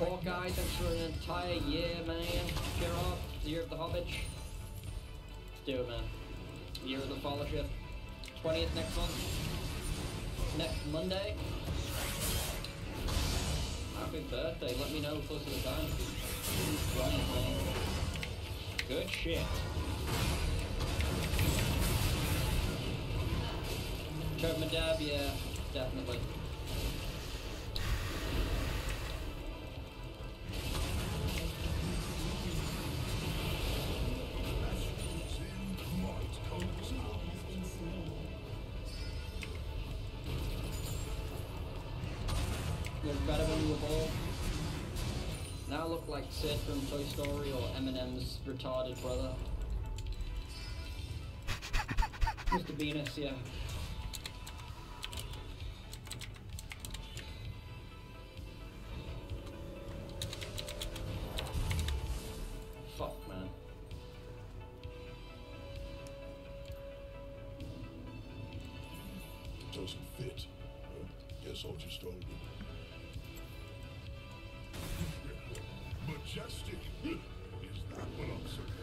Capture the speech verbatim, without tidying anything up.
Hawkeye, thanks for an entire year, man. Cheer up. Year of the Hobbit. Let's do it, man. Year of the Fellowship. twentieth next month. Next Monday. Happy birthday. Let me know close to the time. Right, man. Good shit. Choke my dab, yeah, definitely. Look better when you were born. Now look like Sid from Toy Story or Eminem's retarded brother. Mister Venus, yeah. Fuck, man. Doesn't fit. Well, guess I'll just hold it. Majestic. Is that what I'm supposed